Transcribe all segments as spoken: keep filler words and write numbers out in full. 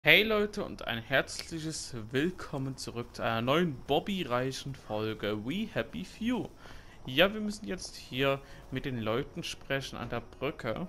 Hey Leute und ein herzliches Willkommen zurück zu einer neuen Bobby-reichen Folge We Happy Few. Ja, wir müssen jetzt hier mit den Leuten sprechen an der Brücke.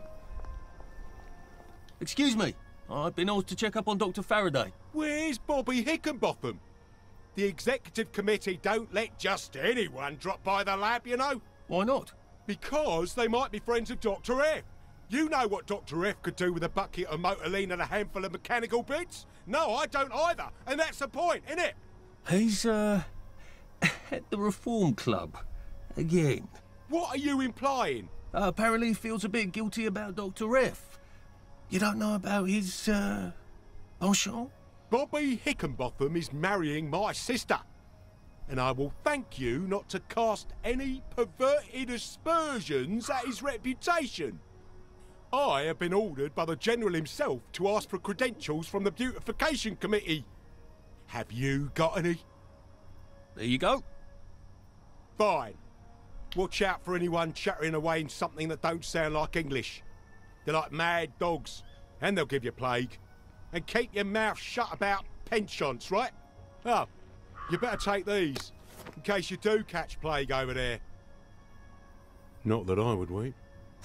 Excuse me, I've been asked to check up on Doctor Faraday. Where's Bobby Hickenbotham? The executive committee don't let just anyone drop by the lab, you know? Why not? Because they might be friends of Doctor F. You know what Doctor F could do with a bucket of motorline and a handful of mechanical bits? No, I don't either, and that's the point, innit? He's, uh, at the Reform Club. Again. What are you implying? Uh, apparently he feels a bit guilty about Doctor F. You don't know about his, uh, penchant? Bobby Hickenbotham is marrying my sister. And I will thank you not to cast any perverted aspersions at his reputation. I have been ordered by the General himself to ask for credentials from the Beautification Committee. Have you got any? There you go. Fine. Watch out for anyone chattering away in something that don't sound like English. They're like mad dogs, and they'll give you plague. And keep your mouth shut about penchants, right? Oh, you better take these, in case you do catch plague over there. Not that I would wait.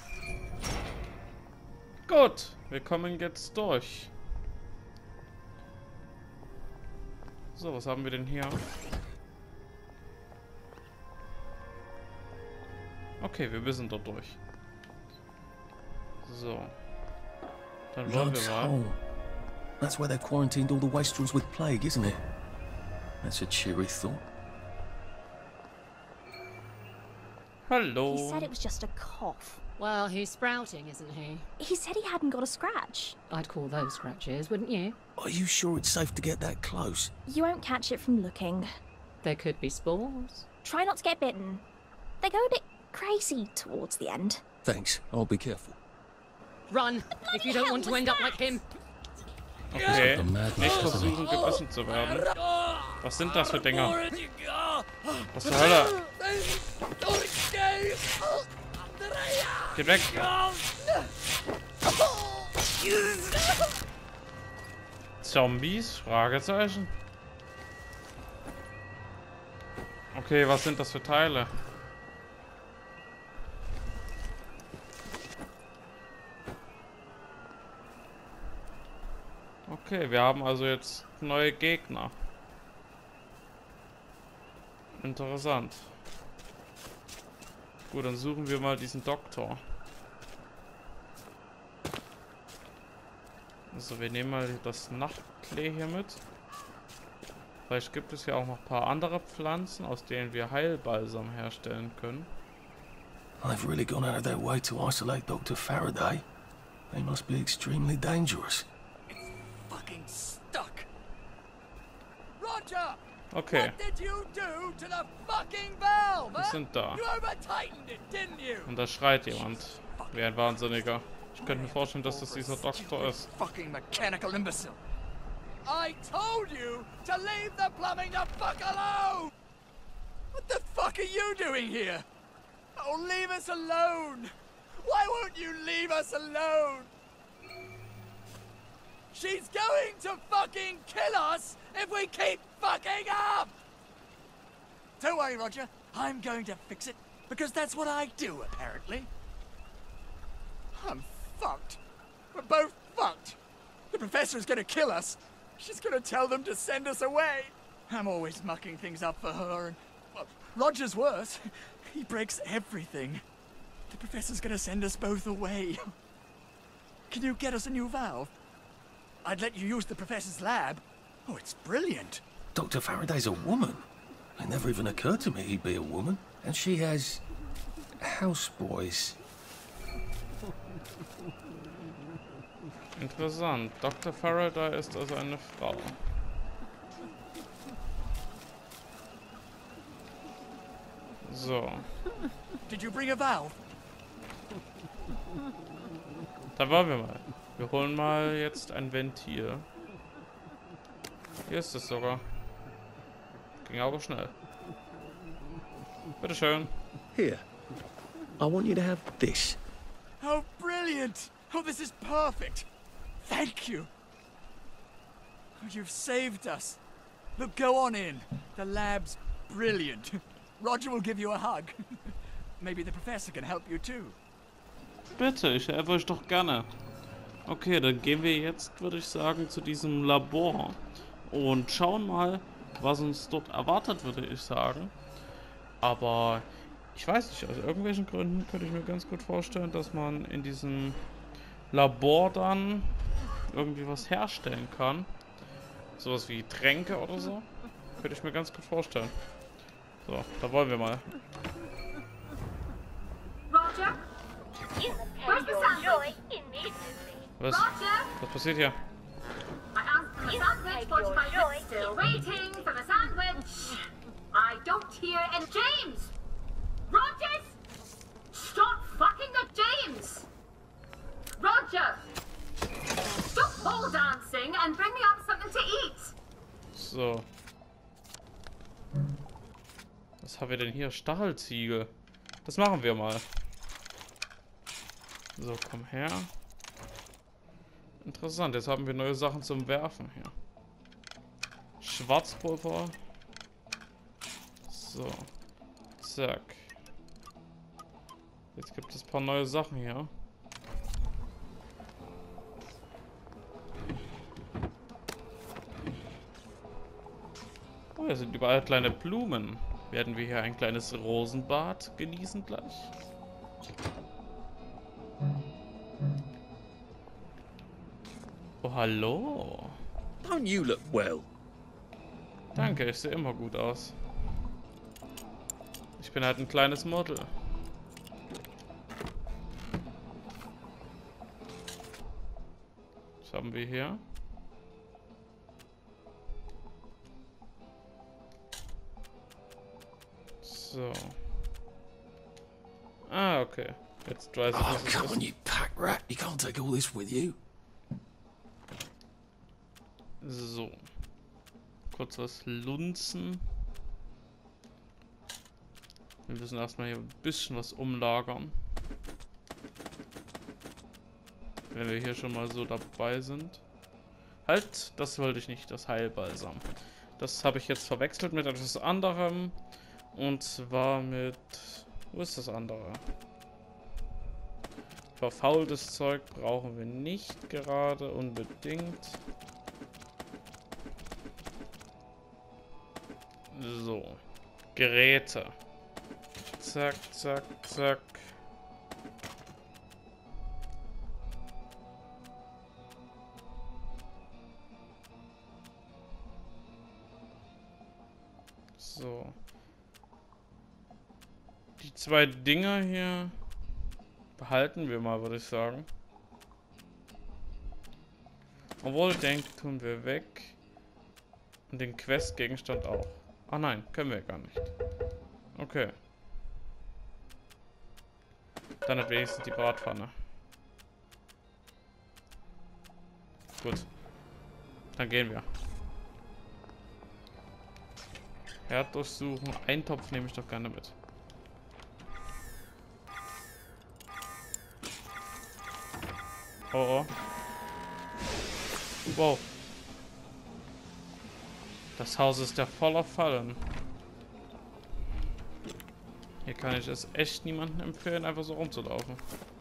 Gut, wir kommen jetzt durch. So, was haben wir denn hier? Okay, wir müssen dort durch. So. Dann wollen wir mal. hole. That's where they've quarantined all the wastrels with plague, isn't it? That's a cheery thought. Hallo. He said it was just a cough. Well, he's sprouting, isn't he? He said he hadn't got a scratch. I'd call those scratches, wouldn't you? Are you sure it's safe to get that close? You won't catch it from looking. There could be spores. Try not to get bitten. They go a bit crazy towards the end. Thanks, I'll be careful. Run, if you don't want to end up like him. Okay, nicht versuchen gebissen zu werden. Was sind das für Dinger? Was zur Hölle? Geht weg! Zombies? Fragezeichen. Okay, was sind das für Teile? Okay, wir haben also jetzt neue Gegner. Interessant. Gut, dann suchen wir mal diesen Doktor. Also wir nehmen mal das Nachtklee hier mit. Vielleicht gibt es ja auch noch ein paar andere Pflanzen, aus denen wir Heilbalsam herstellen können. They've really gone out of their way to isolate Doctor Faraday. They must be extremely dangerous. Fucking stuck. Roger! Okay, What did you do to the fucking valve? wir Huh? sind da. You over-tightened it, didn't you? Und da schreit jemand. Wie ein Wahnsinniger. Ich könnte mir vorstellen, dass das dieser Doktor ist. Fucking mechanical imbecile. I told you to leave the plumbing the fuck alone! What the fuck are you doing here? Oh, leave us alone! Why won't you leave us alone? She's going to fucking kill us if we keep fucking up! Don't worry, Roger. I'm going to fix it, because that's what I do, apparently. I'm fucked. We're both fucked. The professor's gonna kill us. She's gonna tell them to send us away. I'm always mucking things up for her, and well, Roger's worse. He breaks everything. The professor's gonna send us both away. Can you get us a new valve? I'd let you use the professor's lab. Oh, it's brilliant. Doctor Faraday's a woman. It never even occurred to me he'd be a woman. And she has houseboys. Interessant. Doktor Faraday ist also eine Frau. So. Did you bring a valve? Da wollen wir mal. Wir holen mal jetzt ein Ventil. Hier ist es sogar. Ging aber schnell. Bitteschön. Here, I want you to have this. Oh, brilliant! Oh, this is perfect! Thank you! you've saved us. Look, go on in. The lab's brilliant. Roger will give you a hug. Maybe the professor can help you too. Bitte, ich helfe euch doch gerne. Okay, dann gehen wir jetzt, würde ich sagen, zu diesem Labor und schauen mal, was uns dort erwartet, würde ich sagen. Aber ich weiß nicht, aus irgendwelchen Gründen könnte ich mir ganz gut vorstellen, dass man in diesem Labor dann irgendwie was herstellen kann. Sowas wie Tränke oder so. Könnte ich mir ganz gut vorstellen. So, da wollen wir mal. Roger? Where's the sandwich? Was? Was passiert hier? I asked for the sandwich forty-five minutes, still waiting for the sandwich. I don't hear any. James! Rogers! Stop fucking the James! Roger! Stop pole dancing and bring me up something to eat! So. Was haben wir denn hier? Stachelziegel. Das machen wir mal. So, komm her. Interessant, jetzt haben wir neue Sachen zum Werfen hier. Schwarzpulver. So. Zack. Jetzt gibt es ein paar neue Sachen hier. Oh, hier sind überall kleine Blumen. Werden wir hier ein kleines Rosenbad genießen gleich? Oh, hallo. Don't you look well? Danke, ich sehe immer gut aus. Ich bin halt ein kleines Model. Was haben wir hier? So. Ah, okay. Jetzt weiß ich, Oh, was es come on, ist. you pack rat. You can't take all this with you. So. Kurz was lunzen. Wir müssen erstmal hier ein bisschen was umlagern. Wenn wir hier schon mal so dabei sind. Halt, das wollte ich nicht, das Heilbalsam. Das habe ich jetzt verwechselt mit etwas anderem. Und zwar mit... Wo ist das andere? Verfaultes Zeug brauchen wir nicht gerade unbedingt. So. Geräte. Zack, zack, zack. So. Die zwei Dinger hier behalten wir mal, würde ich sagen. Obwohl, den tun wir weg. Und den Questgegenstand auch. Ah nein, können wir gar nicht. Okay. Dann hat wenigstens die Bratpfanne. Gut. Dann gehen wir. Herd durchsuchen. Einen Topf nehme ich doch gerne mit. Oh oh. Wow. Das Haus ist ja voller Fallen. Hier kann ich es echt niemandem empfehlen, einfach so rumzulaufen.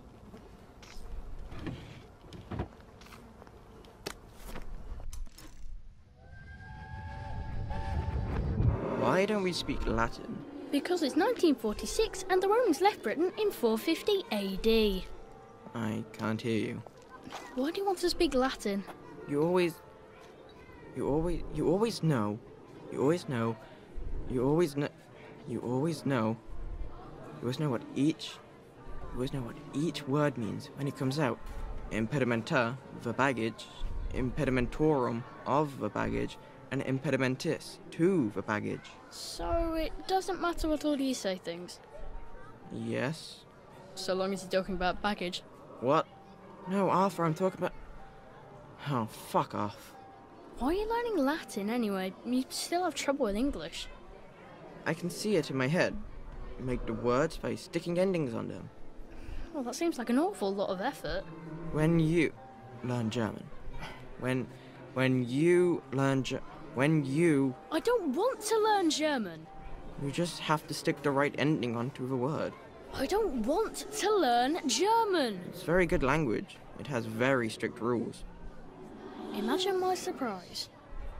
Why don't we speak Latin? Because it's nineteen forty-six and the Romans left Britain in four fifty A D. I can't hear you. Why do you want to speak Latin? You always... You always... You always know. You always know. You always know... You always know. You always know what each... You always know what each word means when it comes out. Impedimenta, the baggage. Impedimentorum, of the baggage. And impedimentis, to the baggage. So it doesn't matter what order you say things? Yes? So long as you're talking about baggage. What? No, Arthur, I'm talking about... Oh, fuck off. Why are you learning Latin anyway? You still have trouble with English. I can see it in my head. Make the words by sticking endings on them. Well, that seems like an awful lot of effort. When you learn German, when when you learn Ge- when you I don't want to learn German. you just have to stick the right ending onto the word. I don't want to learn German. It's very good language. It has very strict rules. Imagine my surprise.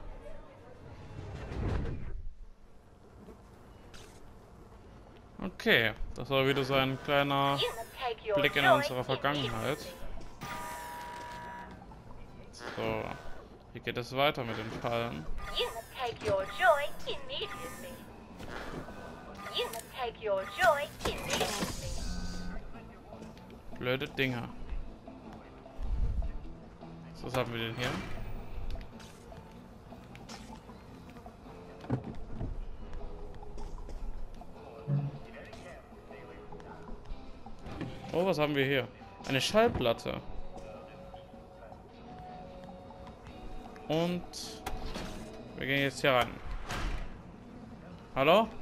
Okay, das war wieder so ein kleiner Blick in unsere Vergangenheit. So, wie geht es weiter mit den Fallen? You must take your joy immediately. You must take your joy immediately. Blöde Dinger. So, was haben wir denn hier? Oh, was haben wir hier? Eine Schallplatte. Und wir gehen jetzt hier rein. Hallo?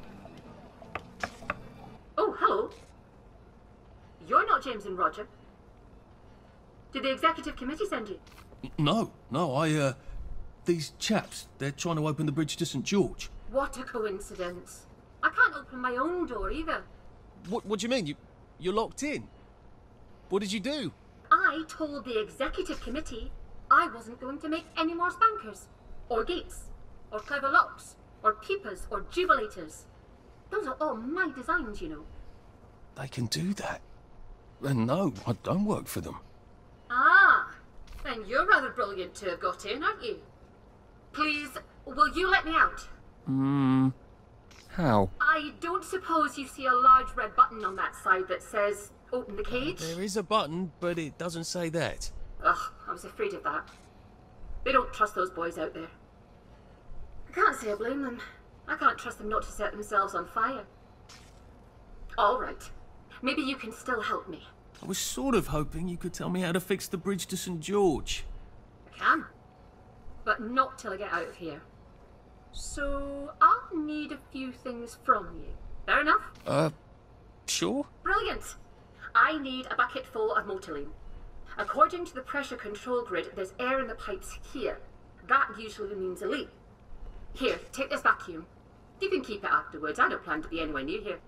Oh, hello. You're not James and Roger. Did the executive committee send you? No, no, I, uh... These chaps, they're trying to open the bridge to Saint George. What a coincidence. I can't open my own door either. What, what do you mean? You, you're locked in? What did you do? I told the executive committee I wasn't going to make any more spankers, or gates, or clever locks, or peepers, or jubilators. Those are all my designs, you know. They can do that. And no, I don't work for them. Ah, then you're rather brilliant to have got in, aren't you? Please, will you let me out? Hmm. How? I don't suppose you see a large red button on that side that says, open the cage? There is a button, but it doesn't say that. Ugh, I was afraid of that. They don't trust those boys out there. I can't say I blame them. I can't trust them not to set themselves on fire. All right. Maybe you can still help me. I was sort of hoping you could tell me how to fix the bridge to Saint George. I can. But not till I get out of here. So, I'll need a few things from you. Fair enough? Uh, sure? Brilliant! I need a bucket full of Motoline. According to the pressure control grid, there's air in the pipes here. That usually means a leak. Here, take this vacuum. You can keep it afterwards. I don't plan to be anywhere near here.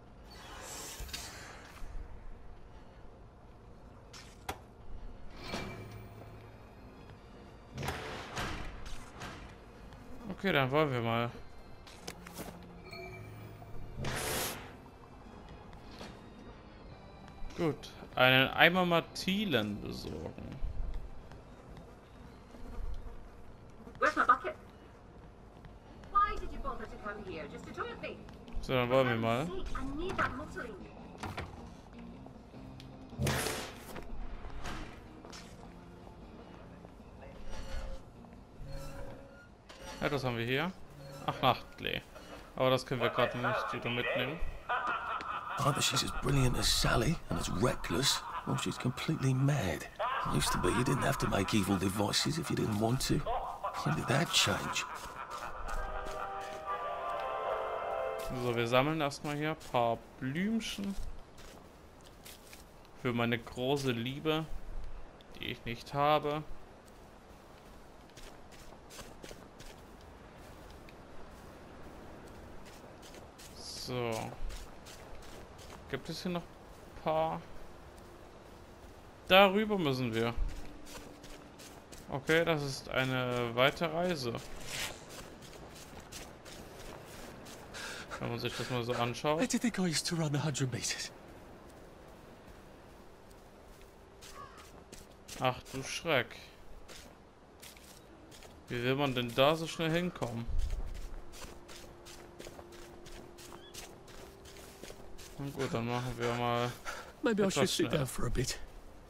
Okay, dann wollen wir mal. Gut, einen Eimer Martilen besorgen. Where's my bucket? Why did you bother to come here? Just to toilet me? So, dann wollen wir mal. I need that Motoline. Ja, das haben wir hier. Ach, Nachtklee. Aber das können wir gerade nicht wieder mitnehmen. Either she's as brilliant as Sally and as reckless, or she's completely mad. It used to be you didn't have to make evil devices if you didn't want to. When did that change? So, wir sammeln erstmal hier ein paar Blümchen. Für meine große Liebe, die ich nicht habe. So. Gibt es hier noch ein paar? Darüber müssen wir. Okay, das ist eine weite Reise. Wenn man sich das mal so anschaut. I did think I used to run a hundred meters. Ach du Schreck. Wie will man denn da so schnell hinkommen? Na gut, dann machen wir mal. Maybe I should etwas sit schneller. down for a bit.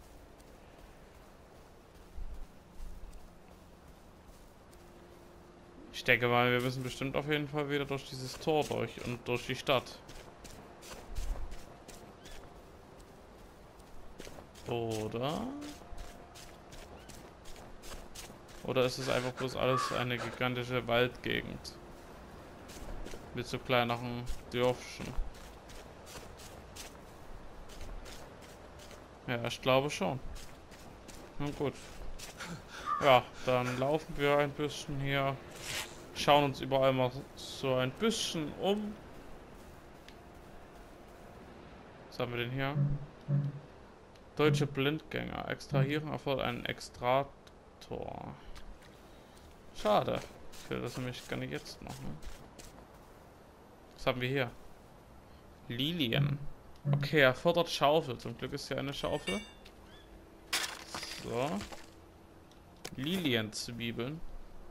Ich denke mal, wir müssen bestimmt auf jeden Fall wieder durch dieses Tor durch und durch die Stadt. Oder? Oder ist es einfach bloß alles eine gigantische Waldgegend? Mit so kleineren Dörfchen. Ja, ich glaube schon. Na gut. Ja, dann laufen wir ein bisschen hier. Schauen uns überall mal so ein bisschen um. Was haben wir denn hier? Deutsche Blindgänger. Extrahieren erfordert einen Extraktor. Schade. Ich will das nämlich gar nicht jetzt machen. Was haben wir hier? Lilien. Okay, erfordert Schaufel. Zum Glück ist hier eine Schaufel. So. Lilienzwiebeln.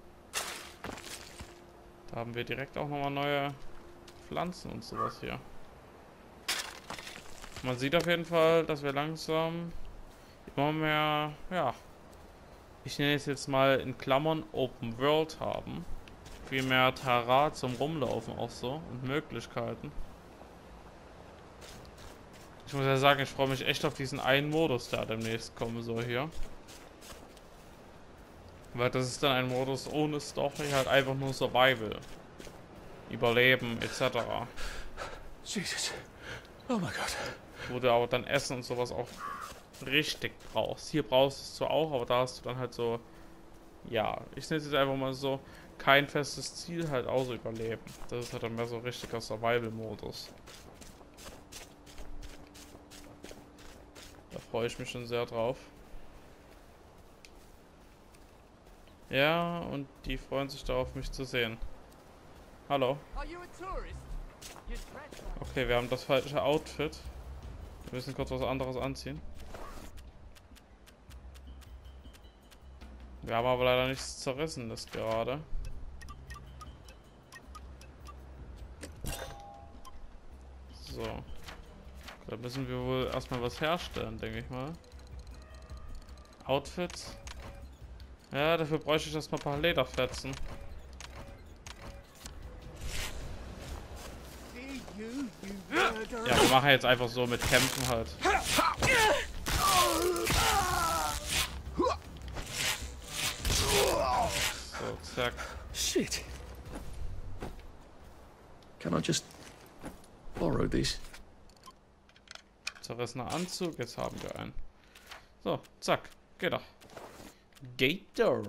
Da haben wir direkt auch nochmal neue Pflanzen und sowas hier. Man sieht auf jeden Fall, dass wir langsam immer mehr, ja, ich nenne es jetzt mal in Klammern Open World haben. Viel mehr Terrain zum Rumlaufen auch so und Möglichkeiten. Ich muss ja sagen, ich freue mich echt auf diesen einen Modus, der demnächst kommen soll hier. Weil das ist dann ein Modus ohne Story, halt einfach nur Survival. Überleben et cetera. Jesus. Oh mein Gott. Wo du aber dann Essen und sowas auch richtig brauchst. Hier brauchst du es zwar auch, aber da hast du dann halt so, ja, ich nenne es jetzt einfach mal so, kein festes Ziel, halt außer Überleben. Das ist halt dann mehr so ein richtiger Survival-Modus. Da freue ich mich schon sehr drauf. Ja, und die freuen sich darauf, mich zu sehen. Hallo. Okay, wir haben das falsche Outfit. Wir müssen kurz was anderes anziehen. Wir haben aber leider nichts Zerrissenes gerade. So. Da müssen wir wohl erstmal was herstellen, denke ich mal. Outfits. Ja, dafür bräuchte ich erstmal ein paar Lederfetzen. Ja, wir machen jetzt einfach so mit Kämpfen halt. So, zack. Shit. Can I just borrow this? Zerrissener Anzug, jetzt haben wir einen. So, zack, geht doch. Geht doch.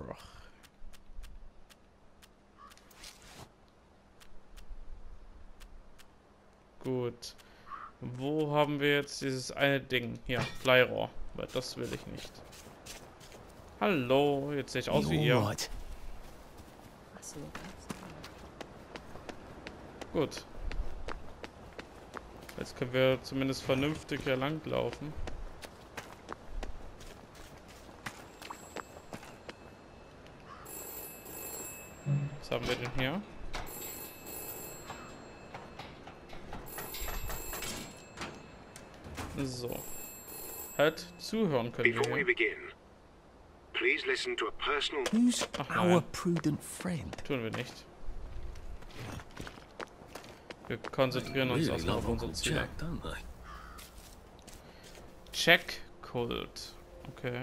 Gut. Wo haben wir jetzt dieses eine Ding? Hier, Bleirohr. Weil das will ich nicht. Hallo, jetzt sehe ich aus wie ihr. Gut. Jetzt können wir zumindest vernünftig hier lang laufen. Was haben wir denn hier? So. Halt zuhören können wir hier. Please listen to a personal... Who's our prudent friend? Tun wir nicht. Wir konzentrieren uns erstmal auf unsere Ziele. Check Kult. Okay.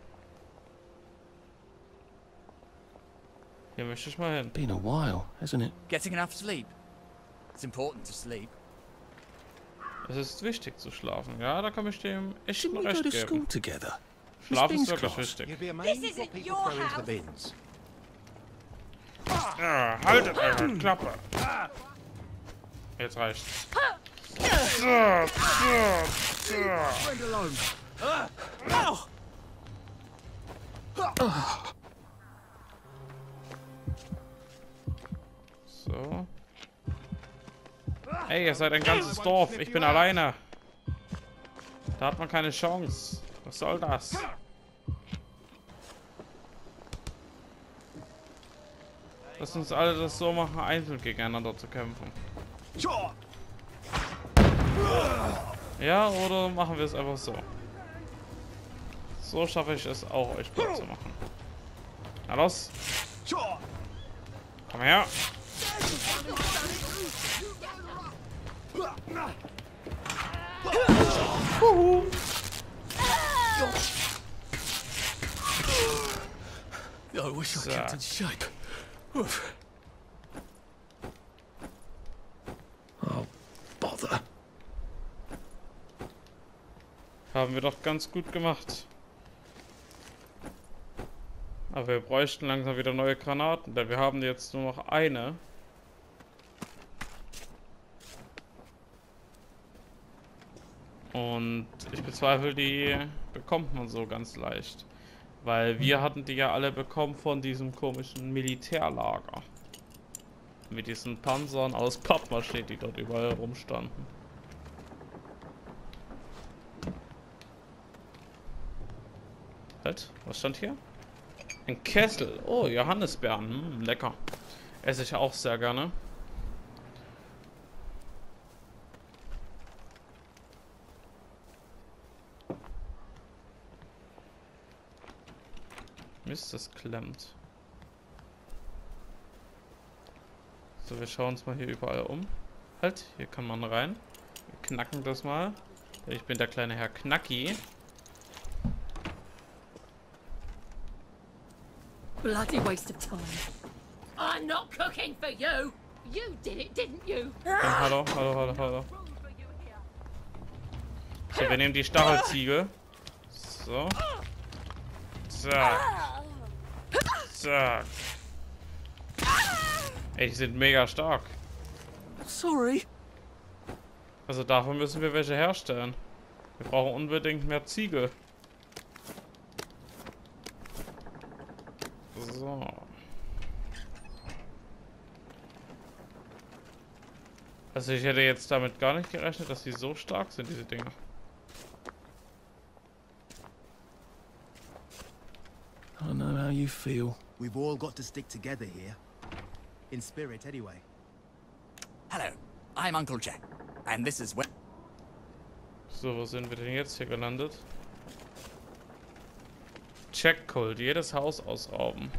Hier möchte ich mal hin. Been a while, hasn't it? Getting enough sleep. It's important to sleep. Es ist wichtig zu schlafen. Ja, da kann ich dem echt Shouldn't mal we recht go to school geben. together? Schlaf ist Miss wirklich Bean's wichtig. You'd be amazed This what isn't people your throw into the house. bins. Ja, haltet eure Klappe. Jetzt reicht's. So, so, so. So. Ey, ihr seid ein ganzes Dorf. Ich bin alleine. Da hat man keine Chance. Was soll das? Lass uns alle das so machen, einzeln gegeneinander zu kämpfen. Ja, oder machen wir es einfach so. So schaffe ich es auch, euch platt zu machen. Na los. Komm her. Huhu. I wish I kept in shape. Oof. Oh, bother. Haben wir doch ganz gut gemacht. Aber wir bräuchten langsam wieder neue Granaten, denn wir haben jetzt nur noch eine. Und ich bezweifle, die bekommt man so ganz leicht. Weil wir hatten die ja alle bekommen von diesem komischen Militärlager. Mit diesen Panzern aus Pappmaché, die dort überall rumstanden. Halt, was stand hier? Ein Kessel. Oh, Johannisbeeren. Hm, lecker. Esse ich auch sehr gerne. Mist, das klemmt. So, wir schauen uns mal hier überall um. Halt, hier kann man rein. Wir knacken das mal. Ich bin der kleine Herr Knacki. Bloody waste of time. I'm not cooking for you. You did it, didn't you? Und hallo, hallo, hallo, hallo. So, wir nehmen die Stachelziegel. So. Zack. Zack. Ey, die sind mega stark. Sorry. Also davon müssen wir welche herstellen. Wir brauchen unbedingt mehr Ziegel. So. Also ich hätte jetzt damit gar nicht gerechnet, dass sie so stark sind, diese Dinger. I know how you feel. We've all got to stick together here. In spirit, anyway. Hello, I'm Uncle Jack, and this is where... So, wo sind wir denn jetzt hier gelandet? Checkkult, jedes Haus ausrauben.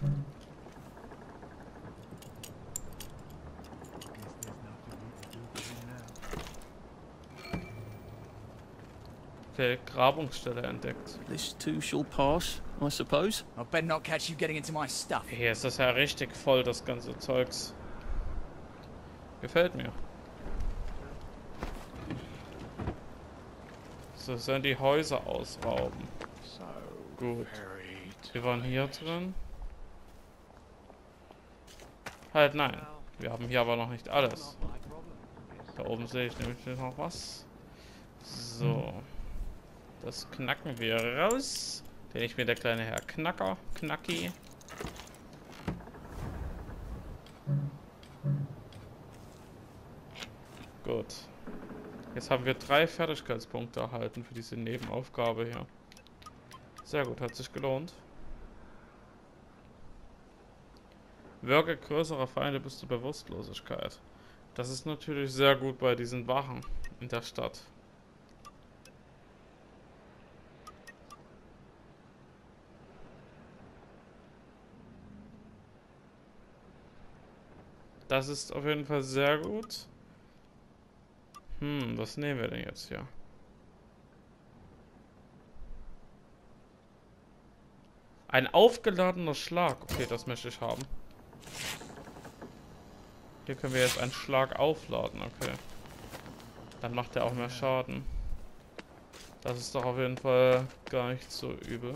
Okay, Grabungsstelle entdeckt. This too shall pass, I suppose. I better not catch you getting into my stuff. Hier ist das ja richtig voll, das ganze Zeugs. Gefällt mir. So, sollen die Häuser ausrauben. Gut. Wir waren hier drin. Halt, nein. Wir haben hier aber noch nicht alles. Da oben sehe ich nämlich noch was. So. Das knacken wir raus. Denn ich bin der kleine Herr Knacker. Knacki. Gut. Jetzt haben wir drei Fertigkeitspunkte erhalten für diese Nebenaufgabe hier. Sehr gut, hat sich gelohnt. Wirke größere Feinde bis zur Bewusstlosigkeit. Das ist natürlich sehr gut bei diesen Wachen in der Stadt. Das ist auf jeden Fall sehr gut. Hm, was nehmen wir denn jetzt hier? Ein aufgeladener Schlag. Okay, das möchte ich haben. Hier können wir jetzt einen Schlag aufladen. Okay. Dann macht er auch mehr Schaden. Das ist doch auf jeden Fall gar nicht so übel.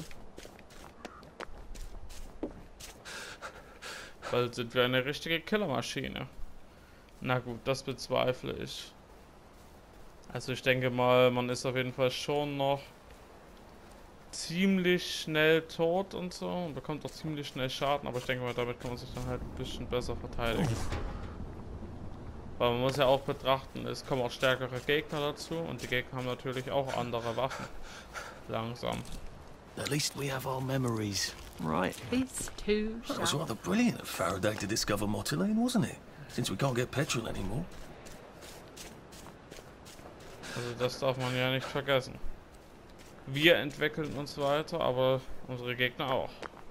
Bald sind wir eine richtige Killermaschine. Na gut, das bezweifle ich. Also ich denke mal, man ist auf jeden Fall schon noch ziemlich schnell tot und so und bekommt auch ziemlich schnell Schaden, aber ich denke mal, damit kann man sich dann halt ein bisschen besser verteidigen. Weil man muss ja auch betrachten, es kommen auch stärkere Gegner dazu und die Gegner haben natürlich auch andere Waffen. Langsam. At least we have our memories, right? This too That was shall... rather brilliant of Faraday to discover Mottolene, wasn't it? Since we can't get petrol anymore. Also das darf man ja nicht vergessen. Wir entwickeln uns weiter, aber unsere Gegner auch.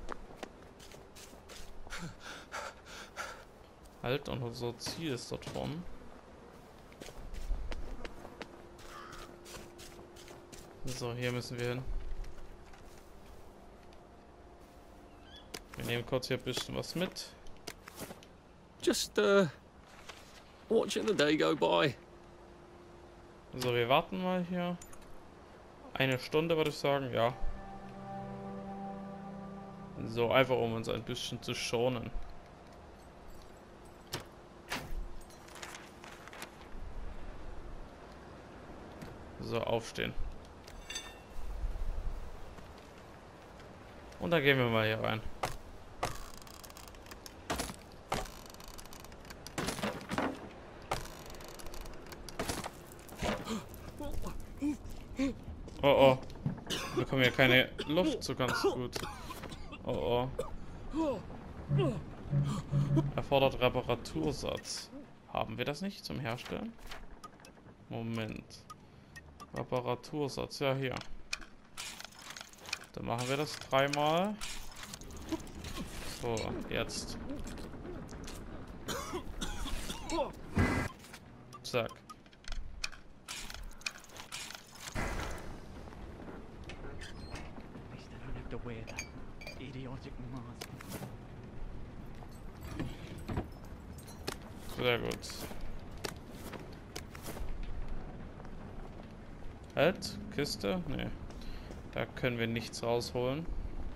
Halt, und unser Ziel ist dort vorne. So, hier müssen wir hin. Wir nehmen kurz hier ein bisschen was mit. Just, uh, watching the day go by. So, wir warten mal hier. Eine Stunde würde ich sagen, ja. So, einfach um uns ein bisschen zu schonen. So, aufstehen. Und dann gehen wir mal hier rein. Oh oh. Wir bekommen ja keine Luft so ganz gut. Oh oh. Erfordert Reparatursatz. Haben wir das nicht zum Herstellen? Moment. Reparatursatz, ja hier. Dann machen wir das dreimal. So, jetzt. Zack. Sehr gut. Halt, Kiste? Nee. Da können wir nichts rausholen.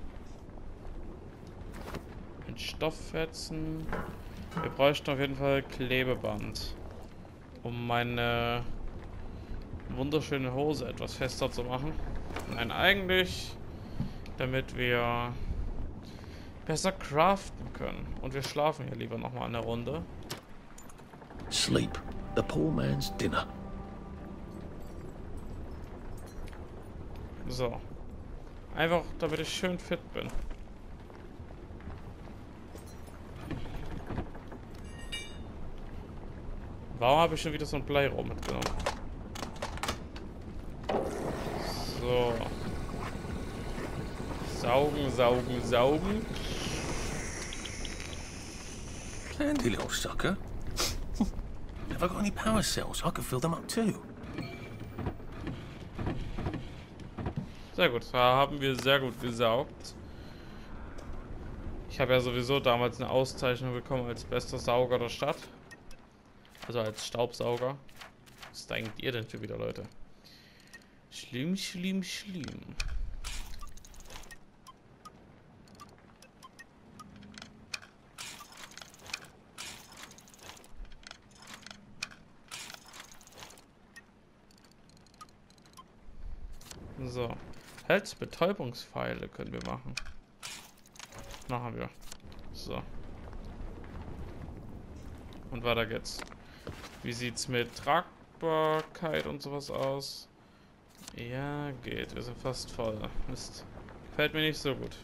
Ein Stofffetzen. Wir bräuchten auf jeden Fall Klebeband, um meine wunderschöne Hose etwas fester zu machen. Nein, eigentlich, damit wir besser craften können. Und wir schlafen hier lieber nochmal eine Runde. Sleep. The poor man's dinner. So. Einfach, damit ich schön fit bin. Warum habe ich schon wieder so ein Bleirohr mitgenommen? So. Saugen, saugen, saugen. Handy little sucker. Have I got any power cells? I could fill them up too. Sehr gut, da haben wir sehr gut gesaugt. Ich habe ja sowieso damals eine Auszeichnung bekommen als bester Sauger der Stadt. Also als Staubsauger. Was denkt ihr denn schon wieder, Leute? Schlimm, schlimm, schlimm. So. Holzbetäubungspfeile können wir machen. Machen wir. So. Und weiter geht's. Wie sieht's mit Tragbarkeit und sowas aus? Ja, geht. Wir sind fast voll. Mist. Gefällt mir nicht so gut.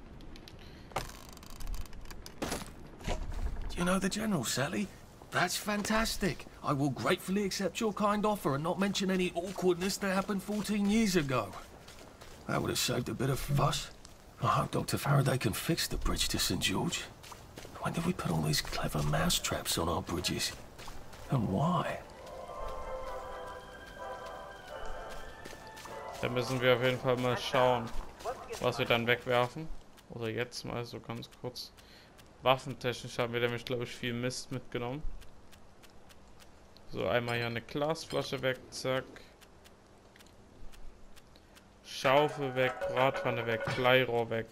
Do you know the General, Sally? That's fantastic. I will gratefully accept your kind offer and not mention any awkwardness that happened fourteen years ago. That would have saved a bit of fuss. I hope Doctor Faraday can fix the bridge to Saint George. When did we put all these clever mousetraps on our bridges? And why? Da müssen wir auf jeden Fall mal schauen, was wir dann wegwerfen. Oder jetzt mal so ganz kurz. Waffentechnisch haben wir nämlich, glaube ich, viel Mist mitgenommen. So, einmal hier eine Glasflasche weg, zack. Schaufel weg, Bratpfanne weg, Bleirohr weg.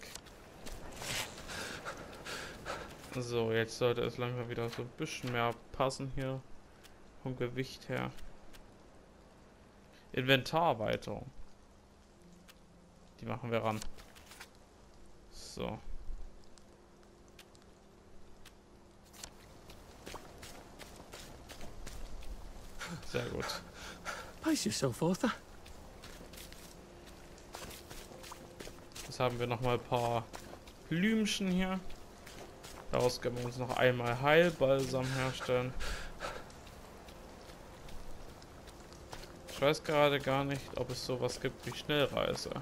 So, jetzt sollte es langsam wieder so ein bisschen mehr passen hier. Vom Gewicht her. Inventarerweiterung. Die machen wir ran. So. Sehr gut. Pace yourself, Arthur. Jetzt haben wir noch mal ein paar Blümchen hier. Daraus können wir uns noch einmal Heilbalsam herstellen. Ich weiß gerade gar nicht, ob es sowas gibt wie Schnellreise.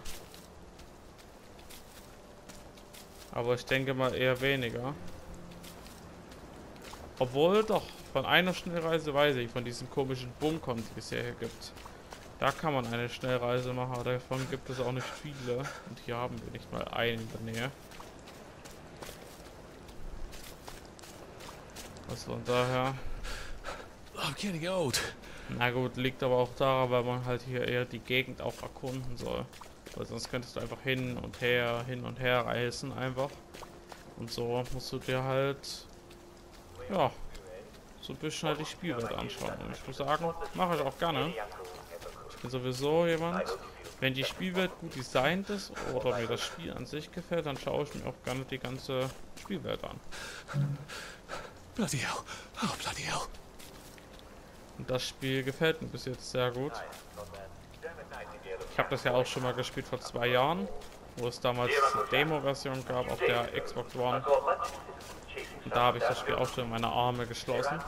Aber ich denke mal eher weniger. Obwohl doch, von einer Schnellreise weiß ich, von diesen komischen Bunkern, die es hier gibt. Da kann man eine Schnellreise machen, aber davon gibt es auch nicht viele. Und hier haben wir nicht mal einen in der Nähe. Also von daher... I'm getting old. Na gut, liegt aber auch daran, weil man halt hier eher die Gegend auch erkunden soll. Weil sonst könntest du einfach hin und her, hin und her reisen einfach. Und so musst du dir halt, ja, so ein bisschen halt die Spielwelt anschauen. Und ich muss sagen, mache ich auch gerne. Ich bin sowieso jemand, wenn die Spielwelt gut designt ist oder mir das Spiel an sich gefällt, dann schaue ich mir auch gerne die ganze Spielwelt an. Bloody hell. Oh, bloody hell. Und das Spiel gefällt mir bis jetzt sehr gut. Ich habe das ja auch schon mal gespielt vor zwei Jahren, wo es damals eine Demo-Version gab auf der Xbox One. Und da habe ich das Spiel auch schon in meine Arme geschlossen.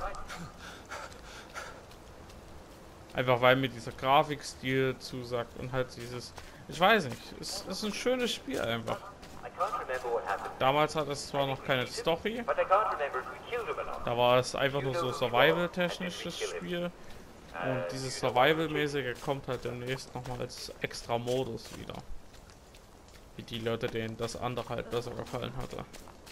Einfach weil mir dieser Grafikstil zusagt und halt dieses... Ich weiß nicht, es ist ein schönes Spiel einfach. Damals hat es zwar noch keine Story. Da war es einfach nur so Survival-technisch das Spiel. Und dieses Survival-mäßige kommt halt demnächst nochmal als extra Modus wieder. Wie die Leute, denen das andere halt besser gefallen hatte.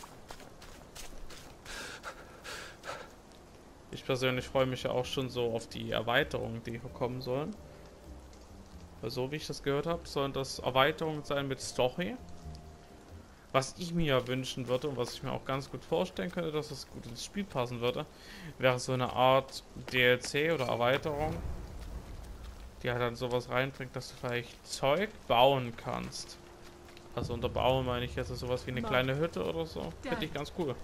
Ich persönlich freue mich ja auch schon so auf die Erweiterungen, die hier kommen sollen. Weil so wie ich das gehört habe, sollen das Erweiterungen sein mit Story. Was ich mir ja wünschen würde und was ich mir auch ganz gut vorstellen könnte, dass es gut ins Spiel passen würde, wäre so eine Art D L C oder Erweiterung, die halt dann sowas reinbringt, dass du vielleicht Zeug bauen kannst. Also unter Bauen meine ich jetzt sowas wie eine kleine Hütte oder so. Finde ich ganz cool.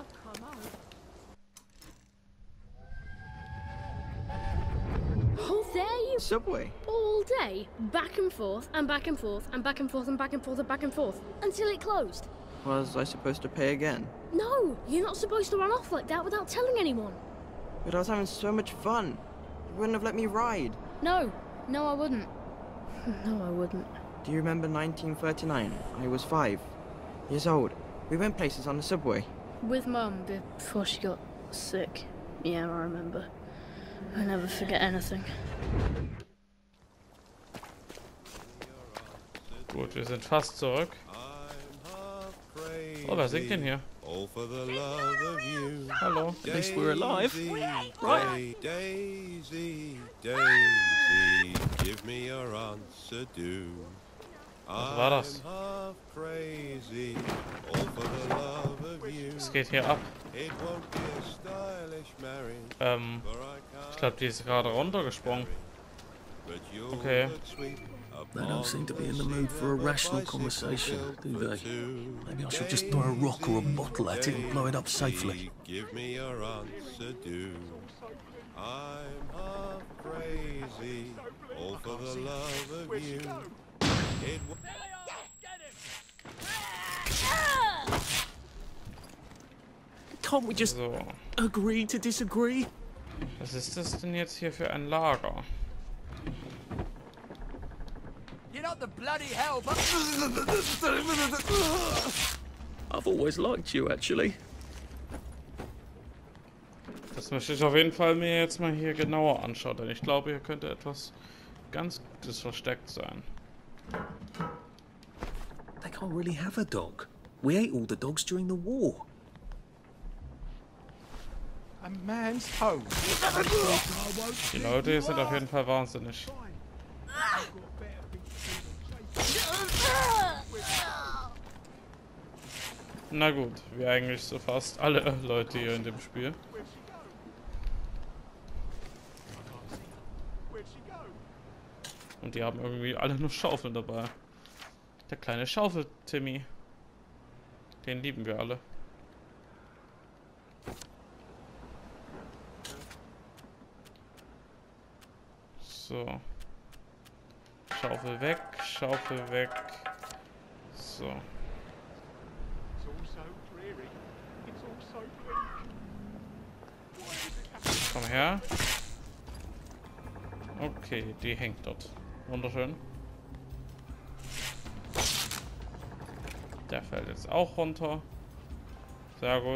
Oh, there you... Subway. All day, back and forth, and back and forth, and back and forth, and back and forth, and back and forth, until it closed. Was I supposed to pay again? No, you're not supposed to run off like that without telling anyone. But I was having so much fun. You wouldn't have let me ride. No, no I wouldn't. No I wouldn't. Do you remember nineteen thirty-nine? I was five years old. We went places on the subway. With Mum before she got sick. Yeah, I remember. I never forget anything. Gut, wir sind fast zurück. Oh, wer singt denn hier? Hallo. At least we're alive. Right. Daisy, Daisy, give me your answer, do. Was war das? Was geht hier ab? Ähm, ich glaube, die ist gerade runtergesprungen. Okay. They don't seem to be in the mood for a rational conversation, do they? Maybe I should just throw a rock or a bottle at it and blow it up safely. Give me your answer, do. I'm half crazy, all for the love of you. It Can't we just so. agree to disagree? Was ist das denn jetzt hier für ein Lager? You're not the bloody hell, but I've always liked you, actually. Das möchte ich auf jeden Fall mir jetzt mal hier genauer anschauen, denn ich glaube, hier könnte etwas ganz Gutes versteckt sein. They can't really have a dog. We ate all the dogs during the war. A man's home. Die Leute hier sind auf jeden Fall wahnsinnig. Na gut, wie eigentlich so fast alle Leute hier in dem Spiel. Und die haben irgendwie alle nur Schaufeln dabei. Der kleine Schaufel-Timmy. Den lieben wir alle. So. Schaufel weg, Schaufel weg. So. Komm her. Okay, die hängt dort. Wunderschön. Der fällt jetzt auch runter. Sehr gut.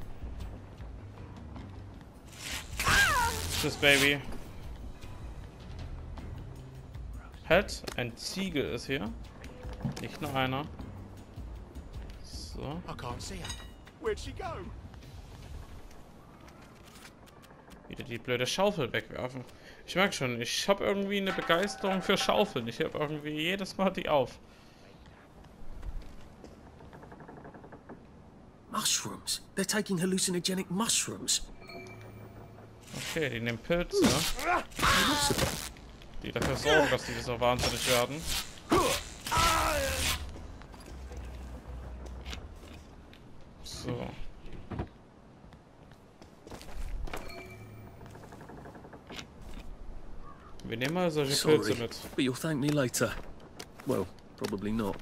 Tschüss, Baby. Halt, ein Ziegel ist hier. Nicht nur einer. So. I can't see her. Where'd she go? Wieder die blöde Schaufel wegwerfen. Ich merke schon, ich habe irgendwie eine Begeisterung für Schaufeln. Ich habe irgendwie jedes Mal die auf. Mushrooms. They're taking hallucinogenic mushrooms. Okay, die nehmen Pilze, die dafür sorgen, dass die so wahnsinnig werden. So. Wir nehmen mal solche Pilze Sorry, mit. but you'll thank me later. Well, probably not.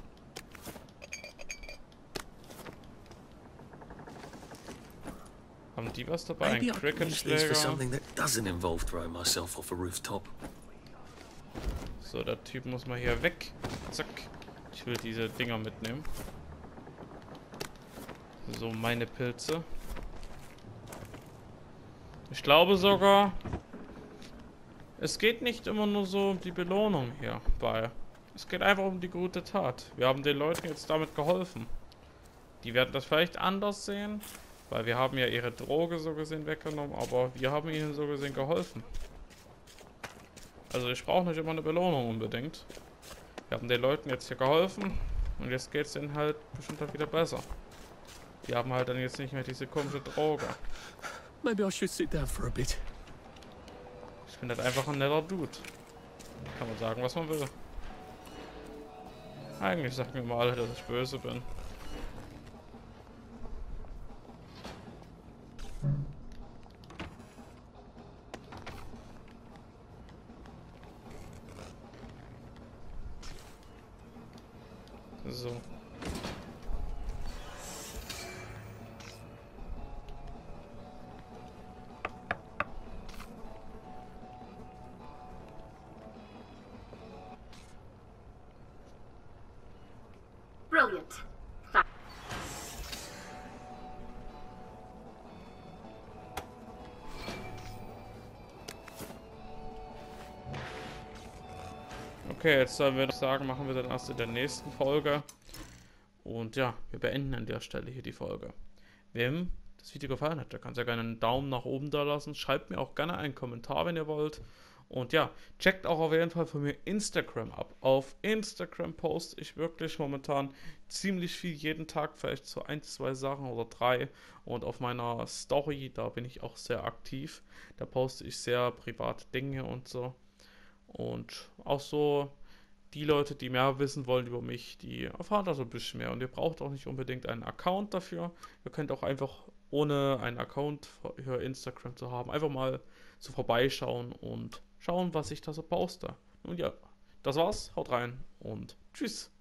Haben die was dabei? Ein Maybe I could use these for Cricketschläger. something that doesn't involve throwing myself off a rooftop. So, der Typ muss mal hier weg. Zack. Ich will diese Dinger mitnehmen. So, meine Pilze. Ich glaube sogar, es geht nicht immer nur so um die Belohnung hier bei. Es geht einfach um die gute Tat. Wir haben den Leuten jetzt damit geholfen. Die werden das vielleicht anders sehen, weil wir haben ja ihre Droge so gesehen weggenommen, aber wir haben ihnen so gesehen geholfen. Also ich brauche nicht immer eine Belohnung unbedingt. Wir haben den Leuten jetzt hier geholfen und jetzt geht es denen halt bestimmt halt wieder besser. Die haben halt dann jetzt nicht mehr diese komische Droge. Maybe I should sit down for a bit. Ich bin halt einfach ein netter Dude. Kann man sagen, was man will. Eigentlich sagen mir mal alle, dass ich böse bin. So. Brilliant. Tha- Okay, jetzt sollen wir sagen, machen wir dann erst in der nächsten Folge. Und ja, wir beenden an der Stelle hier die Folge. Wem das Video gefallen hat, der kann sehr gerne einen Daumen nach oben da lassen. Schreibt mir auch gerne einen Kommentar, wenn ihr wollt. Und ja, checkt auch auf jeden Fall von mir Instagram ab. Auf Instagram poste ich wirklich momentan ziemlich viel jeden Tag, vielleicht so ein, zwei Sachen oder drei. Und auf meiner Story, da bin ich auch sehr aktiv. Da poste ich sehr private Dinge und so. Und auch so die Leute, die mehr wissen wollen über mich, die erfahren da so ein bisschen mehr. Und ihr braucht auch nicht unbedingt einen Account dafür. Ihr könnt auch einfach, ohne einen Account für Instagram zu haben, einfach mal so vorbeischauen und schauen, was ich da so poste. Nun ja, das war's. Haut rein und tschüss.